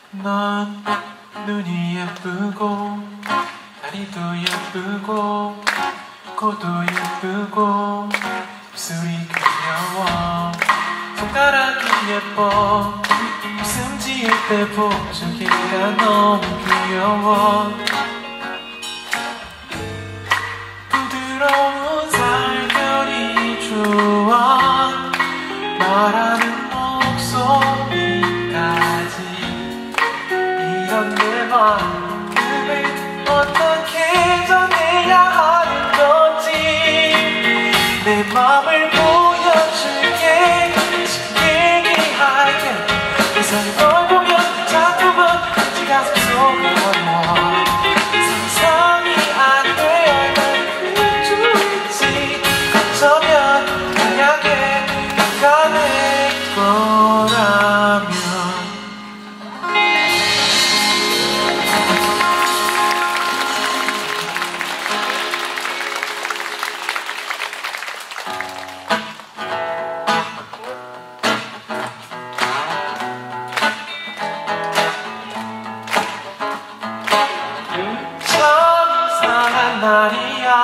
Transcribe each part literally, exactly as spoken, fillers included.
넌 눈이 예쁘고 다리도 예쁘고 코도 예쁘고 입술이 귀여워 손가락이 예뻐 웃음 지을 때 보조개가 너무 귀여워 부드러운 살결이 좋아 말하는 목소리까지 이런 내 마음을 어떻게 전해야 하는 건지 내 맘을 보여줄게 지금 얘기할게 세상에 널 보면 자꾸만 네 가슴 속을 넘어 상상이 안 돼 날 그줄지 어쩌면 만약에 내가 내 거라면 날이야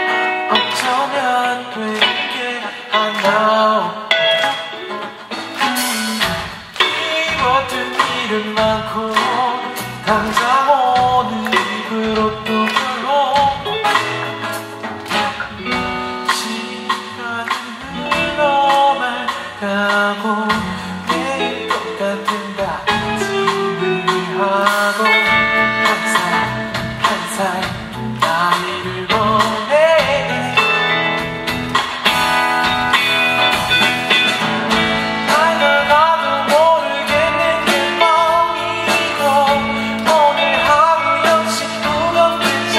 어쩌면 되게 하나 이렇듯 일은 많고 당장 오늘 입으로 또 불러 시간은 흘러만 가고 매일 똑같은 다짐을 하고 한 살 한 살 나이를 보내 알다 가도 모르겠는 내 맘이고 오늘 하루 역시 무겁게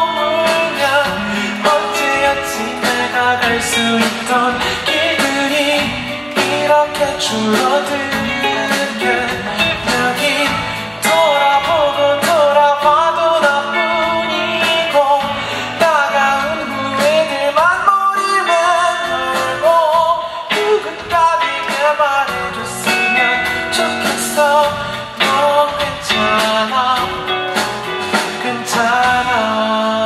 저물면 언제였지 내가 갈 수 있던 길들이 이렇게 줄어들게 여기 돌아보고 돌아봐도 나뿐이고 따가운 후회들만 머리를 만들고 누군가에게 말해줬으면 좋겠어 넌 괜찮아 괜찮아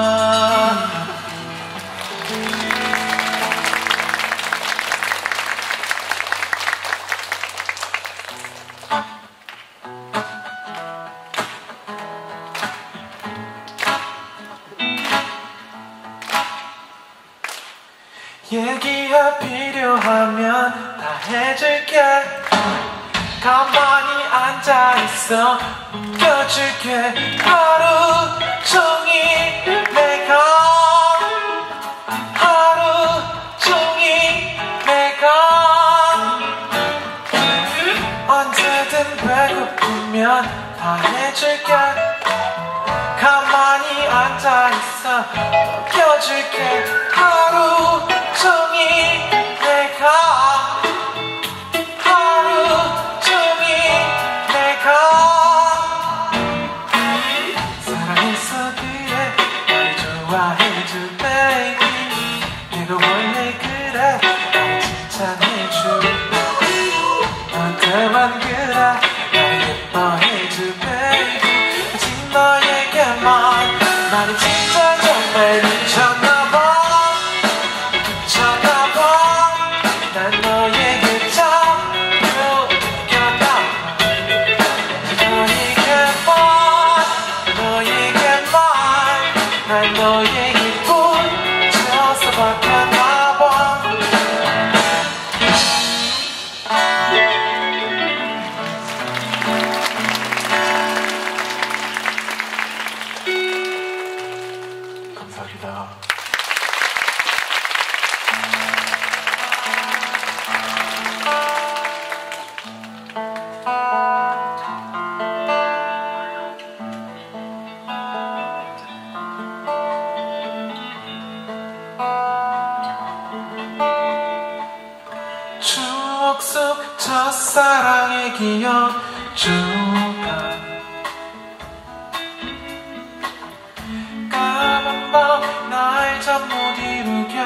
얘기가 필요하면 다 해줄게 가만히 앉아있어 웃겨줄게 하루 종일 내가 하루 종일 내가 언제든 배고프면 다 해줄게 가만히 앉아있어 웃겨줄게 하루 종일 내가 하루 종일 내가 사랑했어 그래 날 좋아해줘 baby 내가 원래 그래 날 칭찬해줘 너한테만 그래 날 예뻐해줘 baby 오직 너에게만 나는 진짜 정말 미쳤나봐 난 너에게 자꾸 느껴나 너에게만 너에게만 난 너에게 꽂혀서 바뀌었나봐 감사합니다. 추억 속 첫사랑의 기억 조각 까만 밤 날 잠 못 이루게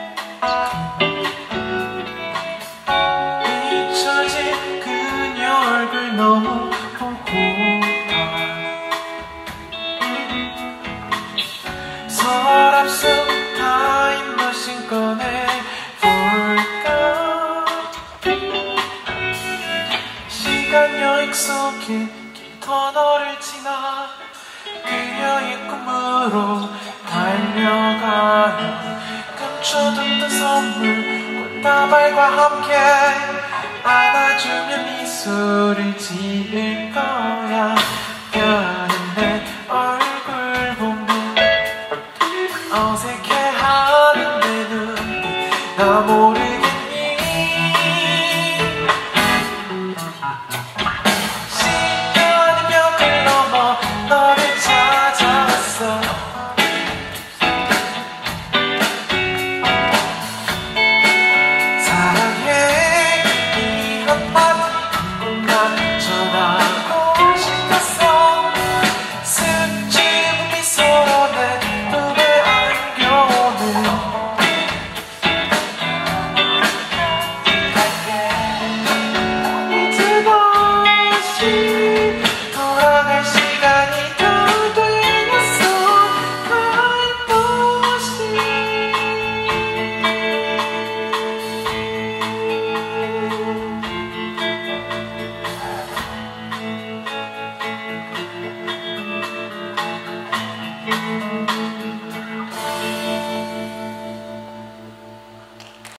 잊혀진 그녀의 얼굴 너무 보고파. 서랍 속 타임머신 꺼내볼까. 시간 여행 속에 긴 터널을 지나 그녀의 꿈으로 달려가요. 감춰뒀던 선물 꽃다발과 함께 안아주며 미소를 지을 거야.